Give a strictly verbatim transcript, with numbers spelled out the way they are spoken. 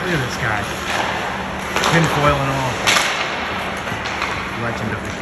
Look at this guy. Tinfoil and all. Legend of the